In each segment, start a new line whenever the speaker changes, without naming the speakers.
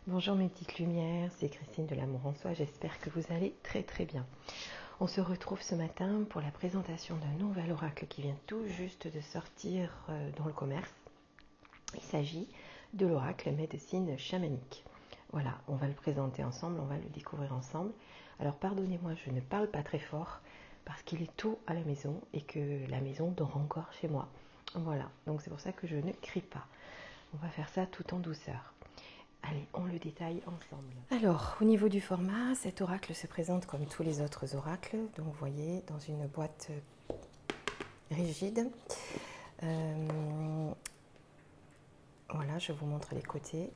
Bonjour mes petites lumières, c'est Christine de l'Amour en Soi, j'espère que vous allez très bien. On se retrouve ce matin pour la présentation d'un nouvel oracle qui vient tout juste de sortir dans le commerce. Il s'agit de l'oracle médecine chamanique. Voilà, on va le présenter ensemble, on va le découvrir ensemble. Alors pardonnez-moi, je ne parle pas très fort parce qu'il est tôt à la maison et que la maison dort encore chez moi. Voilà, donc c'est pour ça que je ne crie pas. On va faire ça tout en douceur. Allez, on le détaille ensemble. Alors, au niveau du format, cet oracle se présente comme tous les autres oracles. Donc, vous voyez, dans une boîte rigide. Voilà, je vous montre les côtés.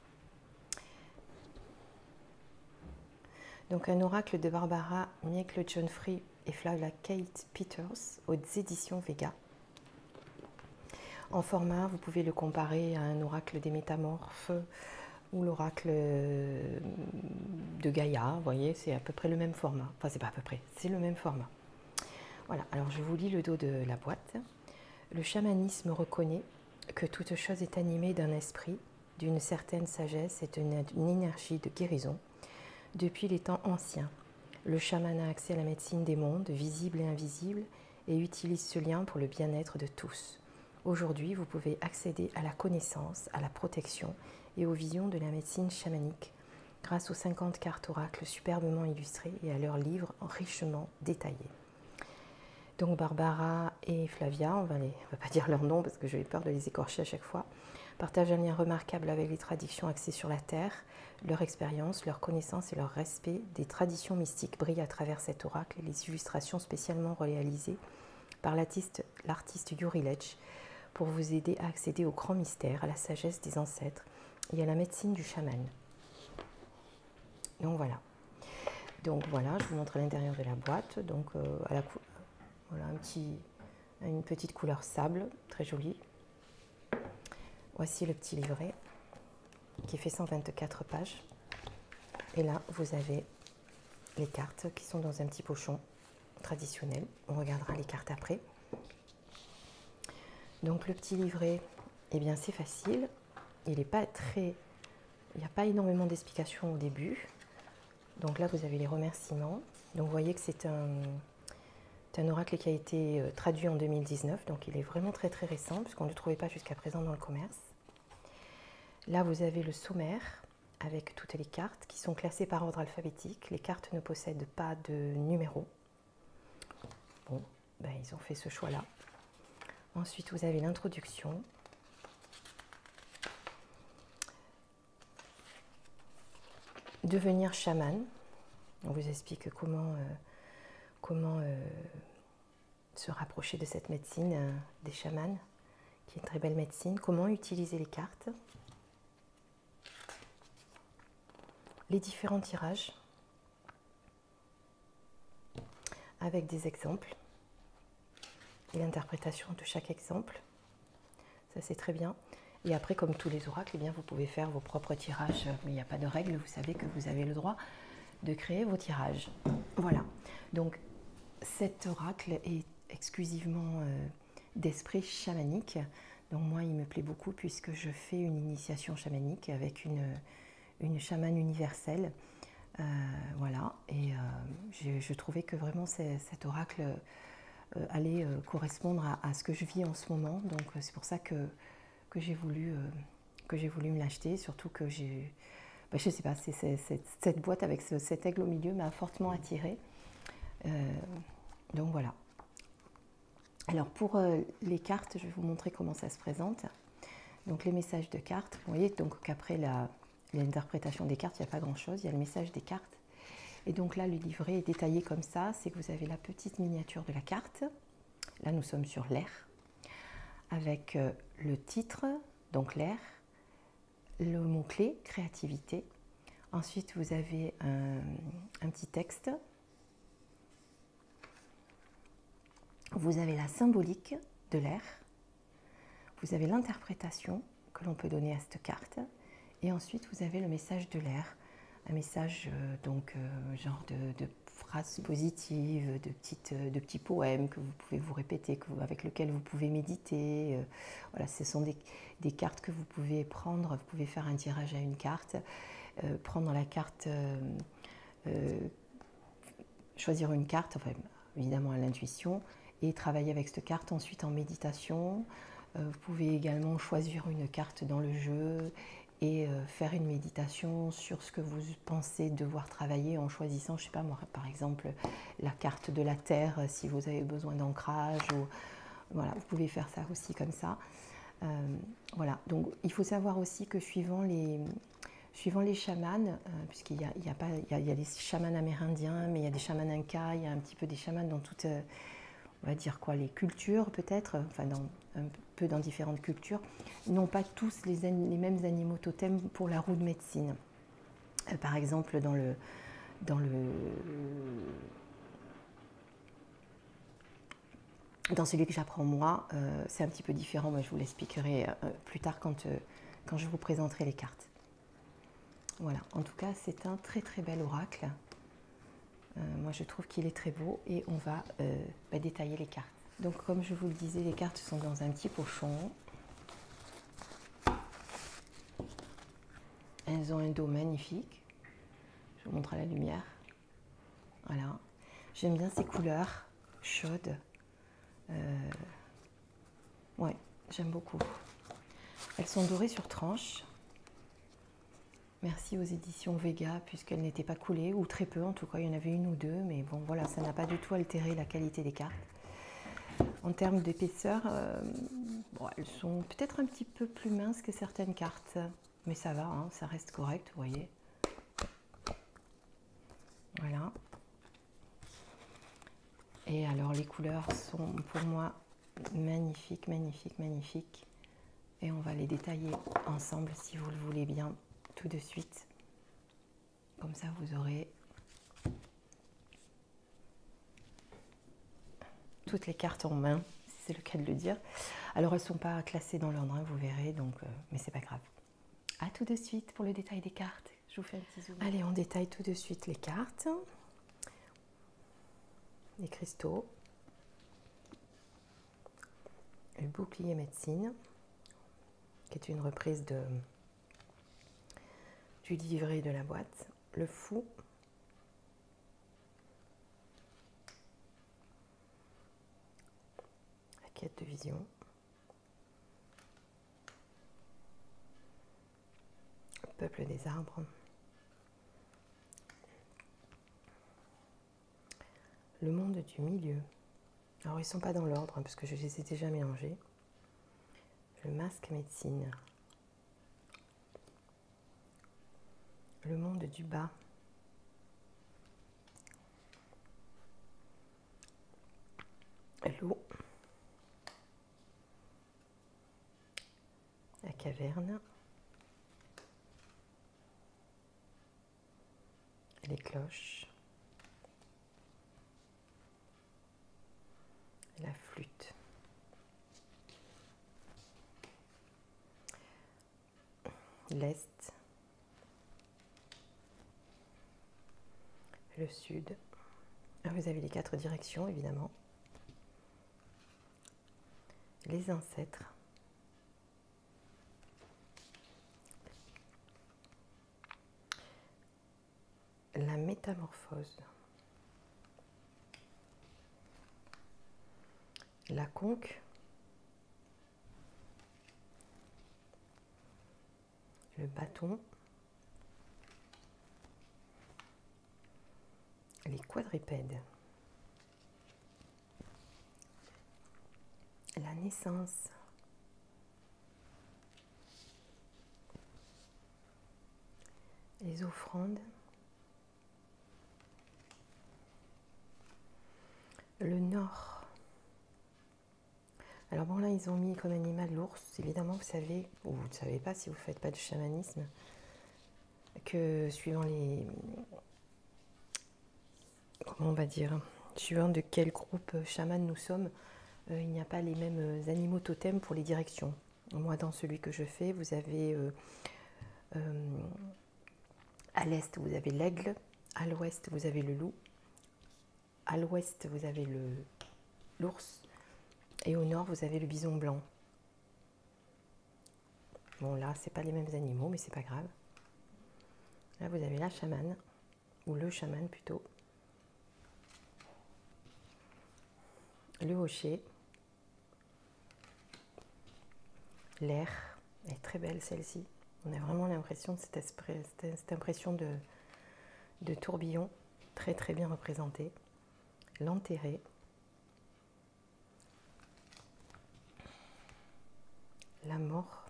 Donc, un oracle de Barbara Miekle-John-Free et Flavia Kate Peters aux éditions Vega. En format, vous pouvez le comparer à un oracle des Métamorphes ou l'oracle de Gaïa, vous voyez, c'est à peu près le même format. Enfin, c'est pas à peu près, c'est le même format. Voilà, alors je vous lis le dos de la boîte. Le chamanisme reconnaît que toute chose est animée d'un esprit, d'une certaine sagesse et d'une énergie de guérison. Depuis les temps anciens, le chaman a accès à la médecine des mondes, visibles et invisibles, et utilise ce lien pour le bien-être de tous. Aujourd'hui, vous pouvez accéder à la connaissance, à la protection et aux visions de la médecine chamanique grâce aux 50 cartes oracles superbement illustrées et à leurs livres richement détaillés. Donc Barbara et Flavia, on va pas dire leur nom parce que j'ai peur de les écorcher à chaque fois, partagent un lien remarquable avec les traditions axées sur la terre. Leur expérience, leur connaissance et leur respect des traditions mystiques brillent à travers cet oracle et les illustrations spécialement réalisées par l'artiste Yuri Lech pour vous aider à accéder au grand mystère, à la sagesse des ancêtres et à la médecine du chaman. Donc voilà. Je vous montre l'intérieur de la boîte. Donc voilà une petite couleur sable, très jolie. Voici le petit livret qui fait 124 pages. Et là, vous avez les cartes qui sont dans un petit pochon traditionnel. On regardera les cartes après. Donc le petit livret, eh bien c'est facile. Il n'y a pas énormément d'explications au début. Donc là, vous avez les remerciements. Donc vous voyez que c'est un oracle qui a été traduit en 2019. Donc il est vraiment très récent puisqu'on ne le trouvait pas jusqu'à présent dans le commerce. Là, vous avez le sommaire avec toutes les cartes qui sont classées par ordre alphabétique. Les cartes ne possèdent pas de numéro. Bon, ils ont fait ce choix-là. Ensuite, vous avez l'introduction. Devenir chaman. On vous explique comment se rapprocher de cette médecine des chamans, qui est une très belle médecine. Comment utiliser les cartes. Les différents tirages avec des exemples et l'interprétation de chaque exemple. Ça, c'est très bien. Et après, comme tous les oracles, eh bien, vous pouvez faire vos propres tirages. Mais il n'y a pas de règle, vous savez que vous avez le droit de créer vos tirages. Voilà. Donc, cet oracle est exclusivement d'esprit chamanique. Donc, moi, il me plaît beaucoup puisque je fais une initiation chamanique avec une chamane universelle. Voilà. Et je trouvais que vraiment cet oracle allait correspondre à ce que je vis en ce moment. Donc, c'est pour ça que j'ai voulu me l'acheter, surtout que je sais pas, cette boîte avec cet aigle au milieu m'a fortement attirée. Donc voilà. Alors pour les cartes, je vais vous montrer comment ça se présente. Donc les messages de cartes, vous voyez donc qu'après l'interprétation des cartes, il n'y a pas grand-chose, il y a le message des cartes. Et donc là, le livret est détaillé comme ça, c'est que vous avez la petite miniature de la carte. Là, nous sommes sur l'air, avec le titre, donc l'air, le mot-clé, créativité. Ensuite, vous avez un petit texte. Vous avez la symbolique de l'air. Vous avez l'interprétation que l'on peut donner à cette carte. Et ensuite, vous avez le message de l'air. Un message genre de phrases positives, de petits poèmes que vous pouvez vous répéter, avec lesquels vous pouvez méditer. Voilà, ce sont des cartes que vous pouvez prendre. Vous pouvez faire un tirage à une carte prendre la carte, choisir une carte, enfin, évidemment à l'intuition, et travailler avec cette carte ensuite en méditation. Vous pouvez également choisir une carte dans le jeu et faire une méditation sur ce que vous pensez devoir travailler en choisissant, je ne sais pas moi, par exemple, la carte de la Terre si vous avez besoin d'ancrage. Ou, voilà, vous pouvez faire ça aussi comme ça. Voilà, donc il faut savoir aussi que suivant les chamans, puisqu'il y a des chamans amérindiens, mais il y a des chamans incas, il y a un petit peu des chamans dans toutes, on va dire quoi, les cultures peut-être, enfin un peu dans différentes cultures, n'ont pas tous les mêmes animaux totems pour la roue de médecine. Par exemple, dans celui que j'apprends moi, c'est un petit peu différent, mais je vous l'expliquerai plus tard quand je vous présenterai les cartes. Voilà, en tout cas, c'est un très très bel oracle. Moi, je trouve qu'il est très beau et on va détailler les cartes. Donc, comme je vous le disais, les cartes sont dans un petit pochon. Elles ont un dos magnifique. Je vous montre à la lumière. Voilà. J'aime bien ces couleurs chaudes. Ouais, j'aime beaucoup. Elles sont dorées sur tranche. Merci aux éditions Vega, puisqu'elles n'étaient pas coulées, ou très peu en tout cas, il y en avait une ou deux, mais bon voilà, ça n'a pas du tout altéré la qualité des cartes. En termes d'épaisseur, bon, elles sont peut-être un petit peu plus minces que certaines cartes, mais ça va, hein, ça reste correct, vous voyez. Voilà. Et alors les couleurs sont pour moi magnifiques, magnifiques, magnifiques. Et on va les détailler ensemble si vous le voulez bien tout de suite. Comme ça vous aurez toutes les cartes en main, si c'est le cas de le dire. Alors elles ne sont pas classées dans l'ordre, hein, vous verrez, donc, mais c'est pas grave. A tout de suite pour le détail des cartes. Je vous fais un petit zoom. Allez, on détaille tout de suite les cartes. Les cristaux. Le bouclier médecine, qui est une reprise du livret de la boîte. Le fou. La quête de vision. Le peuple des arbres. Le monde du milieu. Alors ils ne sont pas dans l'ordre, hein, parce que je les ai déjà mélangés. Le masque médecine. Le monde du bas. L'eau. La caverne. Les cloches. La flûte. L'est. Le sud. Vous avez les 4 directions, évidemment. Les ancêtres. La métamorphose. La conque. Le bâton. Les quadrupèdes. La naissance. Les offrandes. Le nord. Alors bon là ils ont mis comme animal l'ours. Évidemment vous savez, ou vous ne savez pas si vous ne faites pas de chamanisme, que suivant les... Comment on va dire, suivant de quel groupe chaman nous sommes, il n'y a pas les mêmes animaux totems pour les directions. Moi dans celui que je fais, vous avez à l'est vous avez l'aigle, à l'ouest vous avez le loup, à l'ouest vous avez l'ours, et au nord vous avez le bison blanc. Bon là c'est pas les mêmes animaux mais c'est pas grave. Là, vous avez la chamane, ou le chaman plutôt. Le hocher. L'air. Elle est très belle celle-ci. On a vraiment l'impression de cette impression de tourbillon, très très bien représenté. L'enterré. La mort.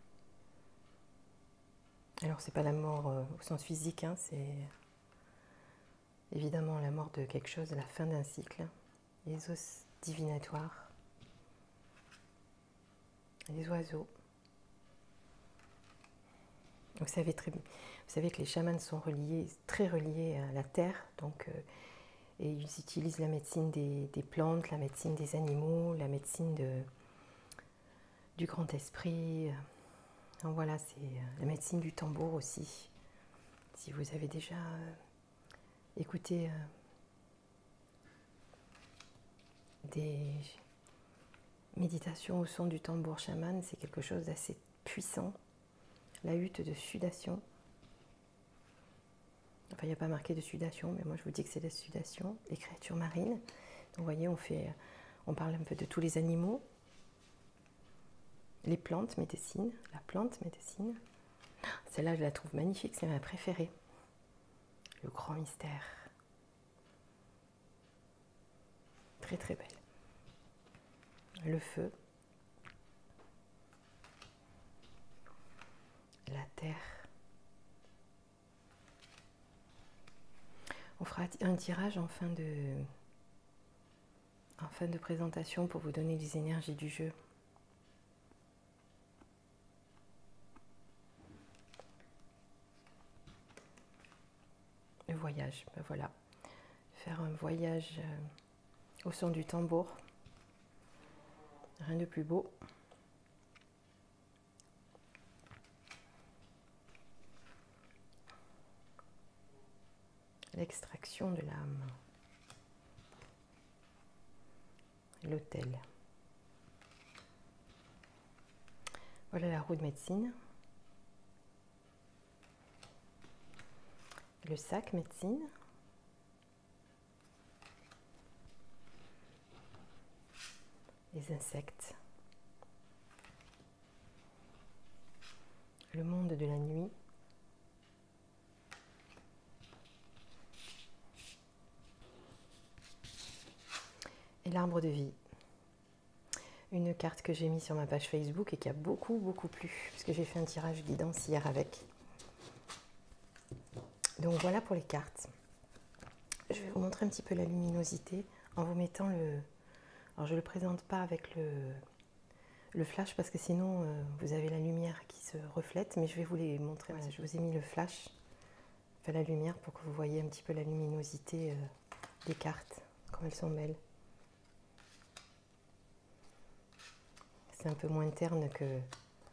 Alors c'est pas la mort au sens physique, hein, c'est évidemment la mort de quelque chose, la fin d'un cycle. Les os divinatoires. Les oiseaux. Vous savez que les chamans sont très reliés à la terre, donc, et ils utilisent la médecine des plantes, la médecine des animaux, la médecine du grand esprit. Donc voilà, c'est la médecine du tambour aussi. Si vous avez déjà écouté des méditations au son du tambour chaman, c'est quelque chose d'assez puissant. La hutte de sudation. Enfin, il n'y a pas marqué de sudation, mais moi je vous dis que c'est de sudation. Les créatures marines. Donc, vous voyez, on parle un peu de tous les animaux. Les plantes médecine. La plante médecine. Celle-là, je la trouve magnifique, c'est ma préférée. Le grand mystère. Très très belle. Le feu. La terre. On fera un tirage en fin de présentation pour vous donner les énergies du jeu. Le voyage, ben voilà. Faire un voyage au son du tambour. Rien de plus beau. L'extraction de l'âme. L'autel. Voilà la roue de médecine. Le sac médecine. Les insectes. Le monde de la nuit. Et l'arbre de vie. Une carte que j'ai mise sur ma page Facebook et qui a beaucoup plu, puisque j'ai fait un tirage guidance hier avec. Donc voilà pour les cartes. Je vais vous montrer un petit peu la luminosité en vous mettant le... Alors je ne le présente pas avec le flash parce que sinon vous avez la lumière qui se reflète, mais je vais vous les montrer. Voilà, je vous ai mis le flash, enfin la lumière, pour que vous voyez un petit peu la luminosité des cartes, comme elles sont belles. C'est un peu moins terne que... Vous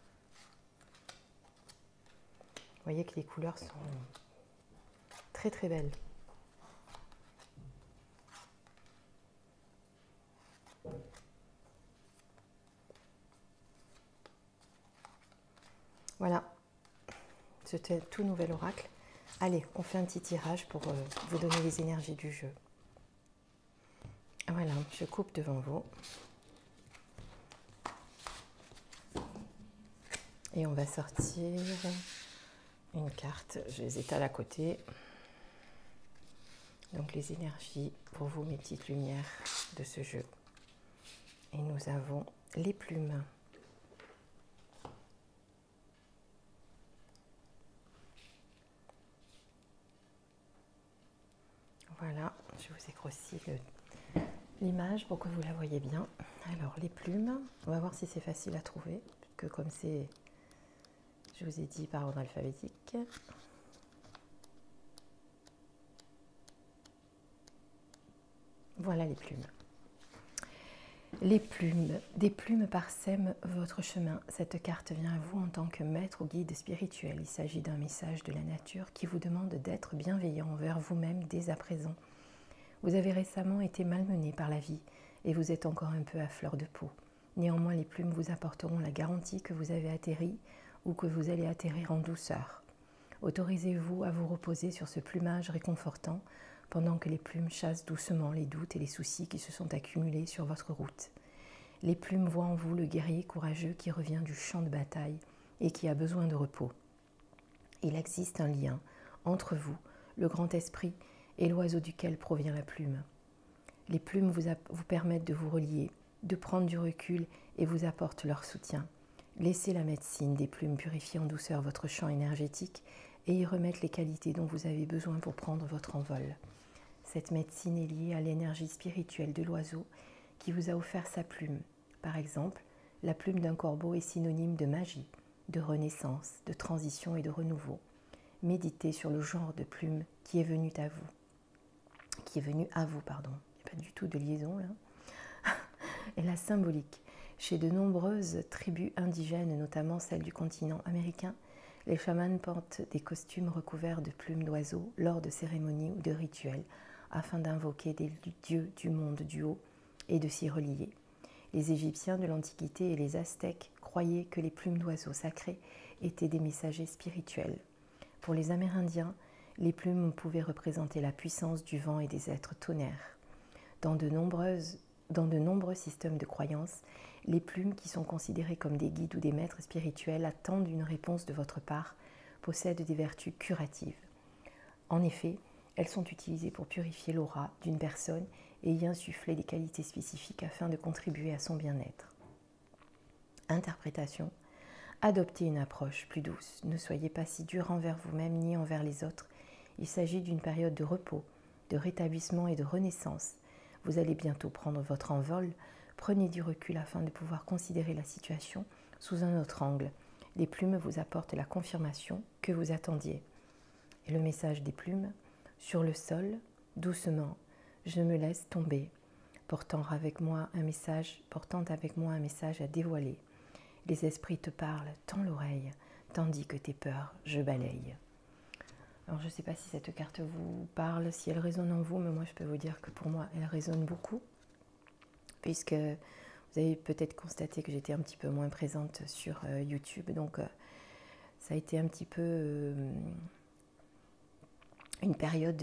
voyez que les couleurs sont très très belles. Voilà, c'était tout nouvel oracle. Allez, on fait un petit tirage pour vous donner les énergies du jeu. Voilà, je coupe devant vous. Et on va sortir une carte, je les étale à côté. Donc les énergies pour vous, mes petites lumières de ce jeu. Et nous avons les plumes. Voilà, je vous ai grossi l'image pour que vous la voyez bien. Alors les plumes, on va voir si c'est facile à trouver, que comme c'est, je vous ai dit, par ordre alphabétique. Voilà les plumes. Les plumes, des plumes parsèment votre chemin. Cette carte vient à vous en tant que maître ou guide spirituel. Il s'agit d'un message de la nature qui vous demande d'être bienveillant envers vous-même dès à présent. Vous avez récemment été malmené par la vie et vous êtes encore un peu à fleur de peau. Néanmoins, les plumes vous apporteront la garantie que vous avez atterri ou que vous allez atterrir en douceur. Autorisez-vous à vous reposer sur ce plumage réconfortant pendant que les plumes chassent doucement les doutes et les soucis qui se sont accumulés sur votre route. Les plumes voient en vous le guerrier courageux qui revient du champ de bataille et qui a besoin de repos. Il existe un lien entre vous, le grand esprit, et l'oiseau duquel provient la plume. Les plumes vous permettent de vous relier, de prendre du recul et vous apportent leur soutien. Laissez la médecine des plumes purifier en douceur votre champ énergétique et y remettre les qualités dont vous avez besoin pour prendre votre envol. Cette médecine est liée à l'énergie spirituelle de l'oiseau qui vous a offert sa plume. Par exemple, la plume d'un corbeau est synonyme de magie, de renaissance, de transition et de renouveau. Méditez sur le genre de plume qui est venu à vous. Il n'y a pas du tout de liaison là. Et la symbolique. Chez de nombreuses tribus indigènes, notamment celles du continent américain, les chamans portent des costumes recouverts de plumes d'oiseaux lors de cérémonies ou de rituels afin d'invoquer des dieux du monde du haut et de s'y relier. Les Égyptiens de l'Antiquité et les Aztèques croyaient que les plumes d'oiseaux sacrés étaient des messagers spirituels. Pour les Amérindiens, les plumes pouvaient représenter la puissance du vent et des êtres tonnerres. Dans de nombreux systèmes de croyances, les plumes qui sont considérées comme des guides ou des maîtres spirituels attendent une réponse de votre part, possèdent des vertus curatives. En effet, elles sont utilisées pour purifier l'aura d'une personne et y insuffler des qualités spécifiques afin de contribuer à son bien-être. Interprétation. Adoptez une approche plus douce. Ne soyez pas si dur envers vous-même ni envers les autres. Il s'agit d'une période de repos, de rétablissement et de renaissance. Vous allez bientôt prendre votre envol. Prenez du recul afin de pouvoir considérer la situation sous un autre angle. Les plumes vous apportent la confirmation que vous attendiez. Et le message des plumes, sur le sol, doucement, je me laisse tomber, portant avec moi un message à dévoiler. Les esprits te parlent, tends l'oreille, tandis que tes peurs, je balaye. Alors je ne sais pas si cette carte vous parle, si elle résonne en vous, mais moi je peux vous dire que pour moi elle résonne beaucoup, puisque vous avez peut-être constaté que j'étais un petit peu moins présente sur YouTube, donc ça a été un petit peu une période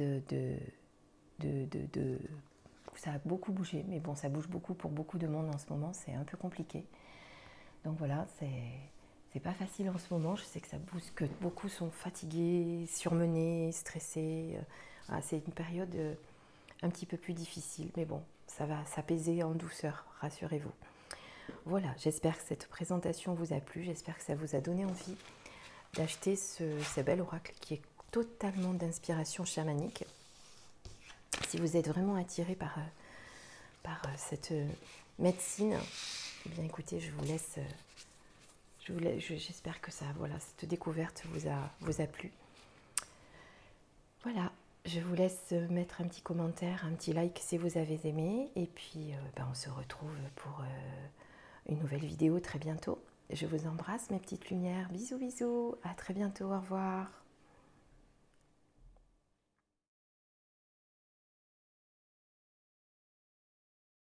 où ça a beaucoup bougé, mais bon, ça bouge beaucoup pour beaucoup de monde en ce moment, c'est un peu compliqué. Donc voilà, c'est pas facile en ce moment. Je sais que ça bouge, que beaucoup sont fatigués, surmenés, stressés. Voilà, c'est une période un petit peu plus difficile, mais bon, ça va s'apaiser en douceur, rassurez-vous. Voilà, j'espère que cette présentation vous a plu, j'espère que ça vous a donné envie d'acheter ce bel oracle qui est totalement d'inspiration chamanique. Si vous êtes vraiment attiré par cette médecine, eh bien écoutez, je vous laisse, j'espère que cette découverte vous a plu. Voilà, je vous laisse mettre un petit commentaire, un petit like si vous avez aimé, et puis on se retrouve pour une nouvelle vidéo très bientôt. Je vous embrasse mes petites lumières, bisous bisous, à très bientôt, au revoir.